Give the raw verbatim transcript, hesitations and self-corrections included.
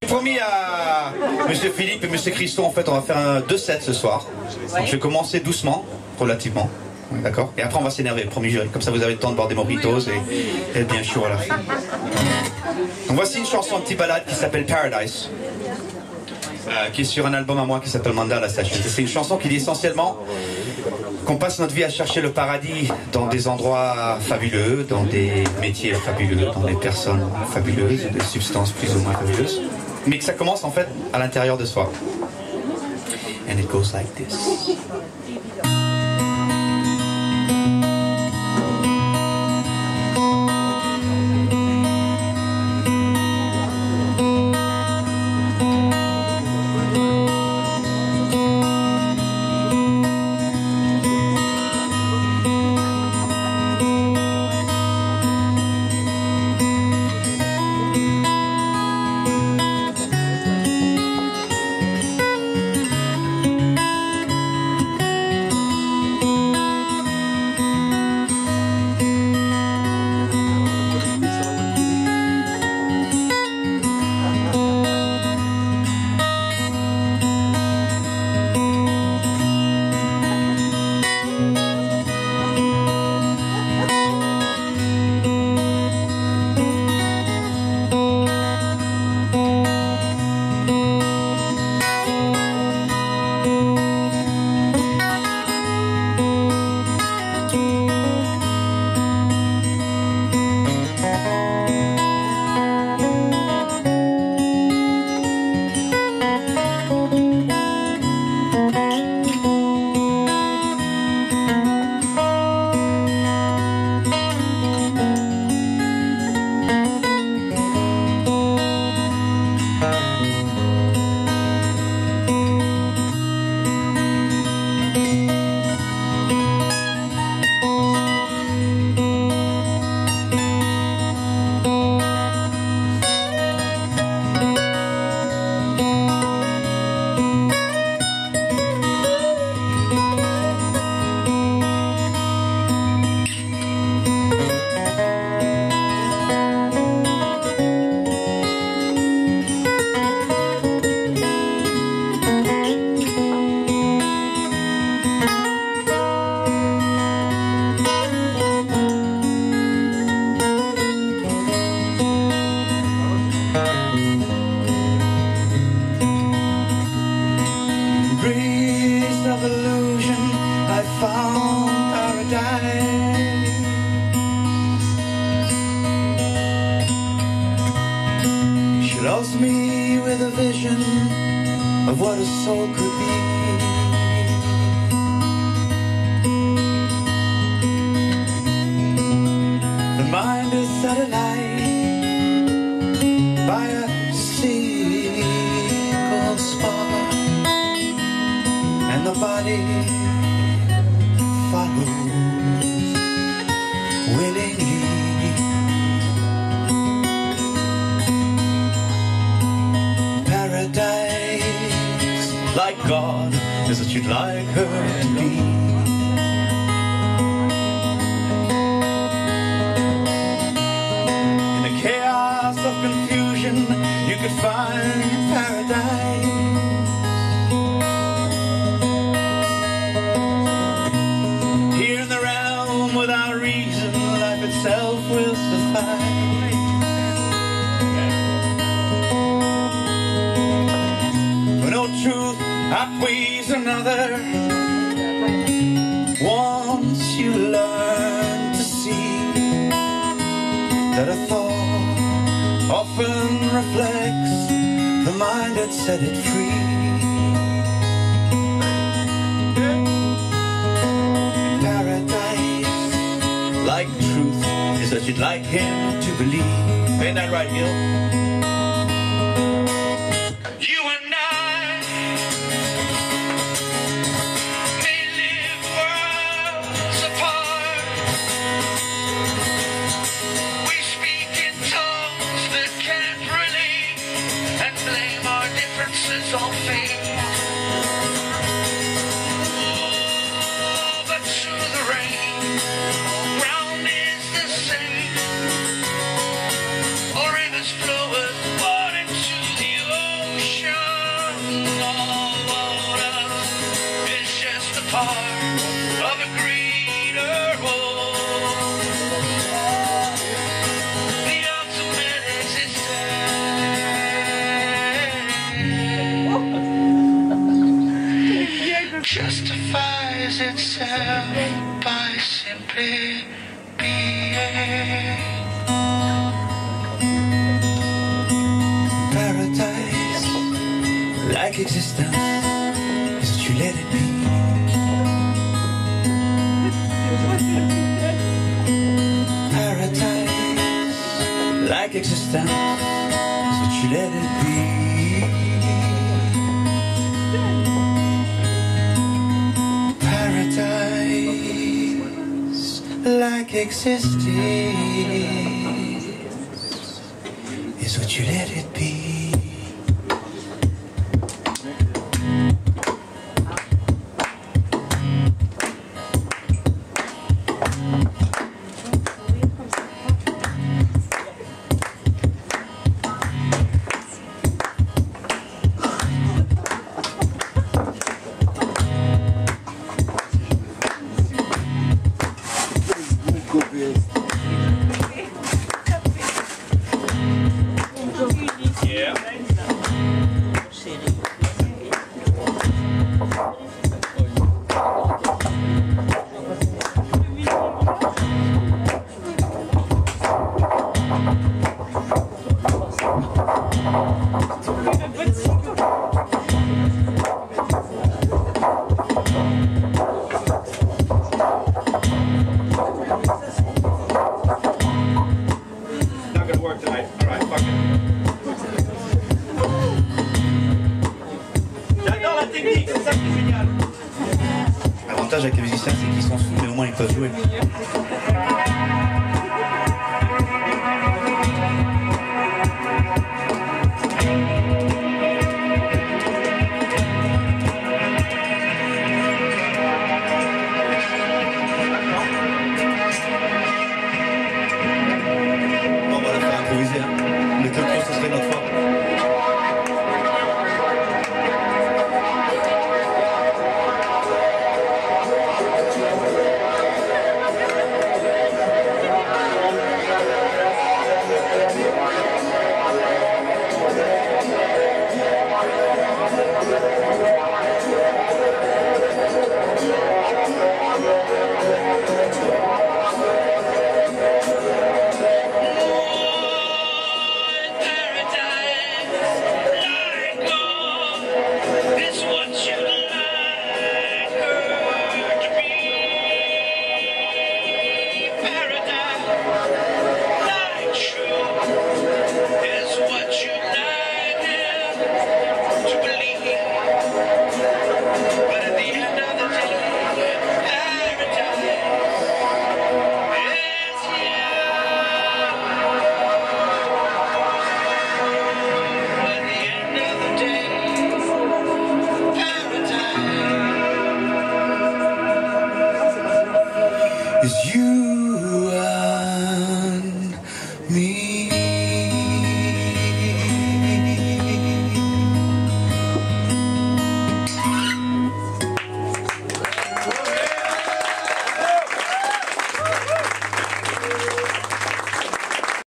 Promis à Monsieur Philippe et Monsieur Christo, en fait, on va faire un, deux sets ce soir. Donc, je vais commencer doucement, relativement. D'accord. Et après, on va s'énerver, promis jury. Comme ça, vous avez le temps de boire des mojitos et être bien chaud à la fin. Donc, voici une chanson, un petit balade qui s'appelle Paradise, euh, qui est sur un album à moi qui s'appelle Mandala Session. C'est une chanson qui dit essentiellement qu'on passe notre vie à chercher le paradis dans des endroits fabuleux, dans des métiers fabuleux, dans des personnes fabuleuses, des substances plus ou moins fabuleuses, mais que ça commence en fait à l'intérieur de soi. And it goes like this. Set it free. Paradise, like truth, is that you'd like him to believe. Ain't that right, Gil? You and I may live worlds apart. We speak in tongues that can't relate and blame our differences on fate. Oh, but through the rain, ground is the same. Or rivers flow with water to the ocean. part of a greener world. The ultimate existence justifies itself by simply being. Paradise, like existence, is what you let it be. Paradise, like existence, is what you let it be. Paradise, like existence, is what you let it be. L'avantage avec les musiciens, c'est qu'ils sont sous, mais au moins ils peuvent jouer.